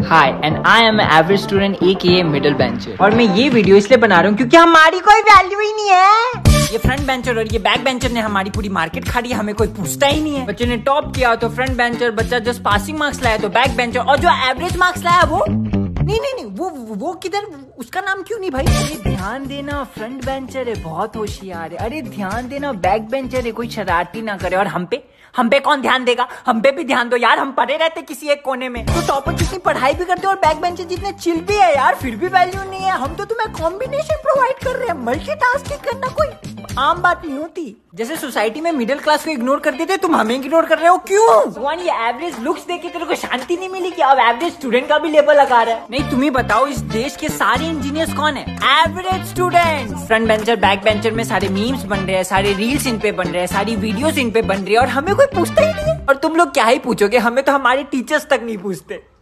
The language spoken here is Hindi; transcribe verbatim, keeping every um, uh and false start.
Hi and I am average student A K middle bencher. और मैं ये वीडियो इसलिए बना रहा हूँ क्योंकि हमारी कोई वैल्यू ही नहीं है। ये फ्रंट बेंचर और ये बैक बेंचर ने हमारी पूरी मार्केट खा ली, हमें कोई पूछता ही नहीं है। बच्चे ने टॉप किया तो फ्रंट बेंचर, बच्चा जस्ट पासिंग मार्क्स लाया तो बैक बेंचर, और जो एवरेज मार्क्स लाया वो नहीं नहीं नहीं वो वो किधर, उसका नाम क्यों नहीं भाई? अरे ध्यान देना, फ्रंट बेंचर है बहुत होशियार है। अरे ध्यान देना, बैक बेंचर है, कोई शरारती ना करे। और हम पे हम पे कौन ध्यान देगा? हम पे भी ध्यान दो यार, हम पढ़े रहते किसी एक कोने में। तो टॉपर जितनी पढ़ाई भी करते और बैक बेंचर जितने चिल भी है यार, फिर भी वैल्यू नहीं है। हम तो तुम्हें कॉम्बिनेशन प्रोवाइड कर रहे हैं, मल्टीटास्किंग करना कोई आम बात नहीं होती। जैसे सोसाइटी में मिडिल क्लास को इग्नोर कर देते, तुम हमें इग्नोर कर रहे हो क्यों? भगवान, ये एवरेज लुक्स देख के तेरे को शांति नहीं मिली कि अब एवरेज स्टूडेंट का भी लेवल लगा रहा है? नहीं, तुम ही बताओ, इस देश के सारे इंजीनियर्स कौन है? Average students. Front bencher back bencher में सारे मीम्स बन रहे हैं, सारे रील्स इन पे बन रहे हैं, सारी वीडियोस इन पे बन रही है, और हमें कोई पूछता ही नहीं है। और तुम लोग क्या ही पूछोगे, हमें तो हमारे टीचर्स तक नहीं पूछते।